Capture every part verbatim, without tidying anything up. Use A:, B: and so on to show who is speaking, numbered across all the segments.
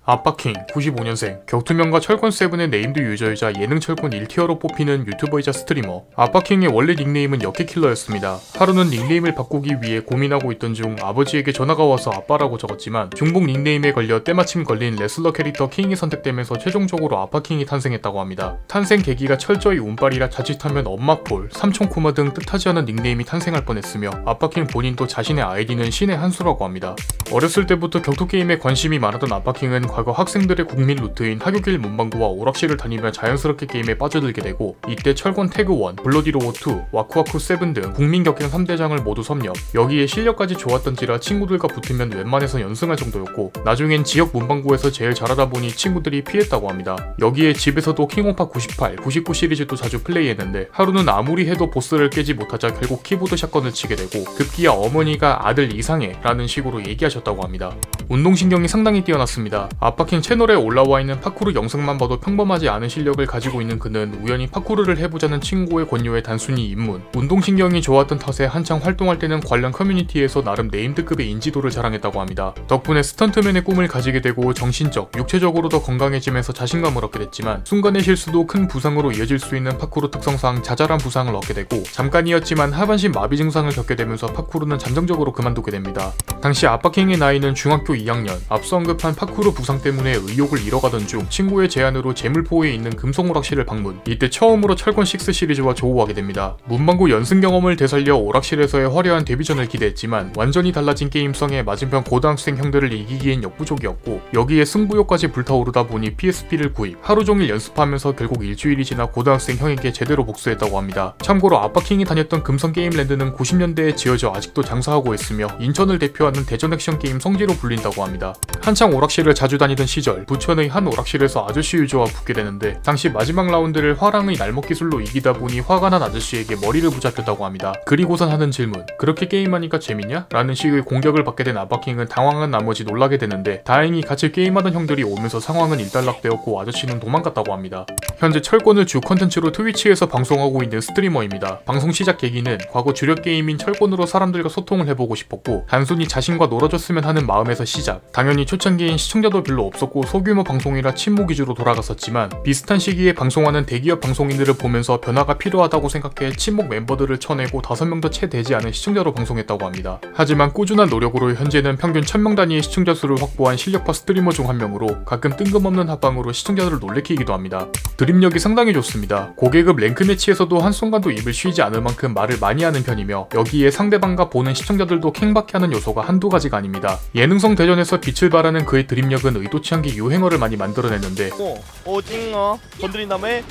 A: 아빠킹 구십오 년생, 격투명가 철권세븐의 네임드 유저이자 예능 철권 일 티어로 뽑히는 유튜버이자 스트리머. 아빠킹의 원래 닉네임은 역캐킬러였습니다. 하루는 닉네임을 바꾸기 위해 고민하고 있던 중 아버지에게 전화가 와서 아빠라고 적었지만 중복 닉네임에 걸려 때마침 걸린 레슬러 캐릭터 킹이 선택되면서 최종적으로 아빠킹이 탄생했다고 합니다. 탄생 계기가 철저히 운빨이라 자칫하면 엄마폴, 삼촌코마 등 뜻하지 않은 닉네임이 탄생할 뻔했으며 아빠킹 본인도 자신의 아이디는 신의 한 수라고 합니다. 어렸을 때부터 격투게임에 관심이 많았던 아빠킹은 과거 학생들의 국민 루트인 하교길 문방구와 오락실을 다니며 자연스럽게 게임에 빠져들게 되고, 이때 철권 태그 일, 블러디로어 이, 와쿠와쿠 칠 등 국민 격행 삼 대장을 모두 섭렵. 여기에 실력까지 좋았던지라 친구들과 붙으면 웬만해서 연승할 정도였고, 나중엔 지역 문방구에서 제일 잘하다 보니 친구들이 피했다고 합니다. 여기에 집에서도 킹오파 구십팔, 구십구 시리즈도 자주 플레이했는데 하루는 아무리 해도 보스를 깨지 못하자 결국 키보드 샷건을 치게 되고, 급기야 어머니가 아들 이상해 라는 식으로 얘기하셨다고 합니다. 운동신경이 상당히 뛰어났습니다. 아빠킹 채널에 올라와 있는 파쿠르 영상만 봐도 평범하지 않은 실력을 가지고 있는 그는 우연히 파쿠르를 해보자는 친구의 권유에 단순히 입문. 운동신경이 좋았던 탓에 한창 활동할 때는 관련 커뮤니티에서 나름 네임드급의 인지도를 자랑했다고 합니다. 덕분에 스턴트맨의 꿈을 가지게 되고 정신적, 육체적으로 더 건강해지면서 자신감을 얻게 됐지만, 순간의 실수도 큰 부상으로 이어질 수 있는 파쿠르 특성상 자잘한 부상을 얻게 되고, 잠깐이었지만 하반신 마비 증상을 겪게 되면서 파쿠르는 잠정적으로 그만두게 됩니다. 당시 아빠킹의 나이는 중학교 이 학년, 앞서 언급한 파쿠르 부상 때문에 의욕을 잃어가던 중 친구의 제안으로 제물포에 있는 금속오락실을 방문. 이때 처음으로 철권 육 시리즈와 조우하게 됩니다. 문방구 연승 경험을 되살려 오락실에서의 화려한 데뷔전을 기대했지만 완전히 달라진 게임성에 맞은편 고등학생 형들을 이기기엔 역부족이었고, 여기에 승부욕까지 불타오르다 보니 피에스피를 구입. 하루종일 연습하면서 결국 일주일이 지나 고등학생 형에게 제대로 복수했다고 합니다. 참고로 아빠킹이 다녔던 금성게임랜드는 구십 년대에 지어져 아직도 장사하고 있으며 인천을 대표하는 대전 액션 게임 성지로 불린다고 합니다. 한창 오락실을 자주 다니던 시절, 부천의 한 오락실에서 아저씨 유저와 붙게 되는데, 당시 마지막 라운드를 화랑의 날먹 기술로 이기다 보니 화가 난 아저씨에게 머리를 붙잡혔다고 합니다. 그리고선 하는 질문, 그렇게 게임하니까 재밌냐? 라는 식의 공격을 받게 된 아빠킹은 당황한 나머지 놀라게 되는데, 다행히 같이 게임하던 형들이 오면서 상황은 일단락되었고 아저씨는 도망갔다고 합니다. 현재 철권을 주 컨텐츠로 트위치에서 방송하고 있는 스트리머입니다. 방송 시작 계기는 과거 주력 게임인 철권으로 사람들과 소통을 해보고 싶었고, 단순히 자신과 놀아줬으면 하는 마음에서 시작. 당연히 초창기엔 시청자도 별로 없었고 소규모 방송이라 침묵 위주로 돌아갔었지만, 비슷한 시기에 방송하는 대기업 방송인들을 보면서 변화가 필요하다고 생각해 친목 멤버들을 쳐내고 다섯 명도 채 되지 않은 시청자로 방송했다고 합니다. 하지만 꾸준한 노력으로 현재는 평균 천 명 단위의 시청자 수를 확보한 실력파 스트리머 중 한 명으로 가끔 뜬금없는 합방으로 시청자들을 놀래키기도 합니다. 드립력이 상당히 좋습니다. 고계급 랭크 매치에서도 한순간도 입을 쉬지 않을 만큼 말을 많이 하는 편이며, 여기에 상대방과 보는 시청자들도 캥받게 하는 요소가 한두 가지가 아닙니다. 예능성 대전에서 빛을 발하는 그의 드립력은 의도치 않게 유행어를 많이 만들어냈는데,
B: 어, 오징어 건드린 다음에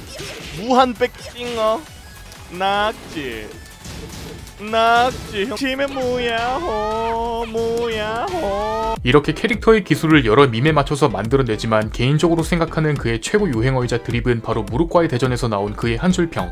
B: 무한백 징어 낙지 낙지 힘의 무야호 무야호.
A: 이렇게 캐릭터의 기술을 여러 밈에 맞춰서 만들어내지만 개인적으로 생각하는 그의 최고 유행어이자 드립은 바로 무릎과의 대전에서 나온 그의 한 줄평.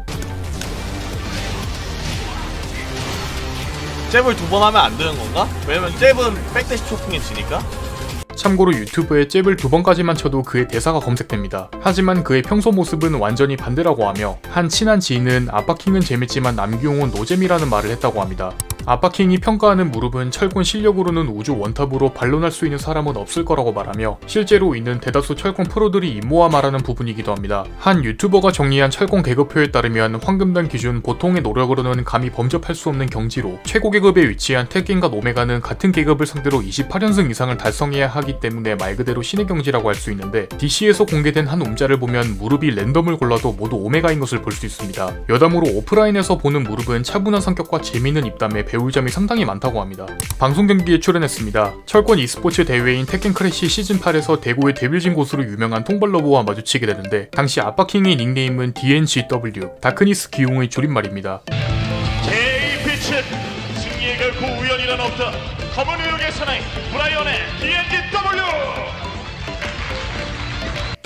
B: 잽을 두 번 하면 안 되는 건가? 왜냐면 잽은 백대시 초풍에 지니까?
A: 참고로 유튜브에 잽을 두 번까지만 쳐도 그의 대사가 검색됩니다. 하지만 그의 평소 모습은 완전히 반대라고 하며, 한 친한 지인은 아빠킹은 재밌지만 남규용은 노잼이라는 말을 했다고 합니다. 아빠킹이 평가하는 무릎은 철권 실력으로는 우주 원탑으로 반론할 수 있는 사람은 없을 거라고 말하며, 실제로 있는 대다수 철권 프로들이 임모와 말하는 부분이기도 합니다. 한 유튜버가 정리한 철권 계급표에 따르면 황금단 기준 보통의 노력으로는 감히 범접할 수 없는 경지로, 최고 계급에 위치한 테켄과 오메가는 같은 계급을 상대로 이십팔 연승 이상을 달성해야 하기 때문에 말 그대로 신의 경지라고 할 수 있는데, 디씨에서 공개된 한 음자를 보면 무릎이 랜덤을 골라도 모두 오메가인 것을 볼 수 있습니다. 여담으로 오프라인에서 보는 무릎은 차분한 성격과 재미있는 입담에 배울 점이 상당히 많다고 합니다. 방송 경기에 출연했습니다. 철권 e스포츠 대회인 테켄 크래시 시즌 팔에서 대구의 데빌진 곳으로 유명한 통발러브와 마주치게 되는데, 당시 아빠킹의 닉네임은 디엔지더블유, 다크니스 기용의 줄임말입니다.
C: 제이피치 승리에 결코 우연이란 없다. 검은 의혹의 사나이 브라이언의 디엔지더블유.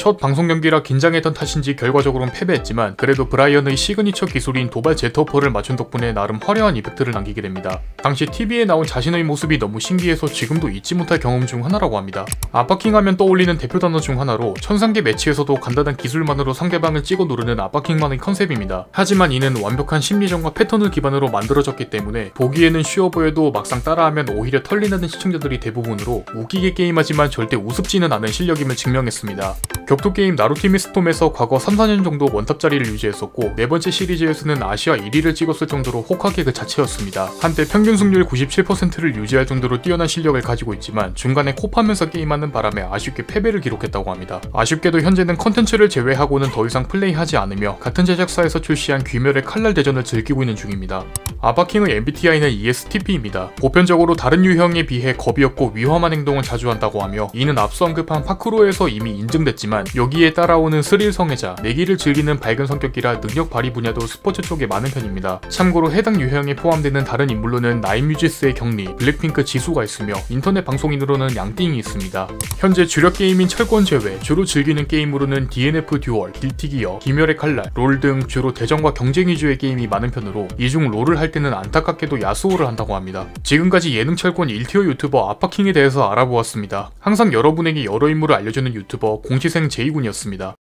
A: 첫 방송 경기라 긴장했던 탓인지 결과적으로는 패배했지만 그래도 브라이언의 시그니처 기술인 도발 제트어퍼를 맞춘 덕분에 나름 화려한 이펙트를 남기게 됩니다. 당시 티비에 나온 자신의 모습이 너무 신기해서 지금도 잊지 못할 경험 중 하나라고 합니다. 아빠킹 하면 떠올리는 대표 단어 중 하나로 천상계 매치에서도 간단한 기술만으로 상대방을 찍어 누르는 아빠킹만의 컨셉입니다. 하지만 이는 완벽한 심리전과 패턴을 기반으로 만들어졌기 때문에 보기에는 쉬워 보여도 막상 따라하면 오히려 털리나는 시청자들이 대부분으로 웃기게 게임하지만 절대 우습지는 않은 실력임을 증명했습니다. 격투게임 나루티미 스톰에서 과거 삼, 사 년 정도 원탑 자리를 유지했었고 네 번째 시리즈에서는 아시아 일 위를 찍었을 정도로 호카게 그 자체였습니다. 한때 평균 승률 구십칠 퍼센트를 유지할 정도로 뛰어난 실력을 가지고 있지만 중간에 코 파면서 게임하는 바람에 아쉽게 패배를 기록했다고 합니다. 아쉽게도 현재는 컨텐츠를 제외하고는 더 이상 플레이하지 않으며 같은 제작사에서 출시한 귀멸의 칼날 대전을 즐기고 있는 중입니다. 아바킹의 엠비티아이는 이에스티피입니다. 보편적으로 다른 유형에 비해 겁이 없고 위험한 행동을 자주 한다고 하며 이는 앞서 언급한 파크로에서 이미 인증됐지만 여기에 따라오는 스릴 성애자, 내기를 즐기는 밝은 성격이라 능력 발휘 분야도 스포츠 쪽에 많은 편입니다. 참고로 해당 유형에 포함되는 다른 인물로는 나인뮤지스의 경리, 블랙핑크 지수가 있으며 인터넷 방송인으로는 양띵이 있습니다. 현재 주력 게임인 철권 제외, 주로 즐기는 게임으로는 디엔에프 듀얼, 길티기어, 귀멸의 칼날, 롤 등 주로 대전과 경쟁 위주의 게임이 많은 편으로 이중 롤을 할 때는 안타깝게도 야수호를 한다고 합니다. 지금까지 예능 철권 일 티어 유튜버 아빠킹에 대해서 알아보았습니다. 항상 여러분에게 여러 인물을 알려주는 유튜버 공시생 제이군이었습니다.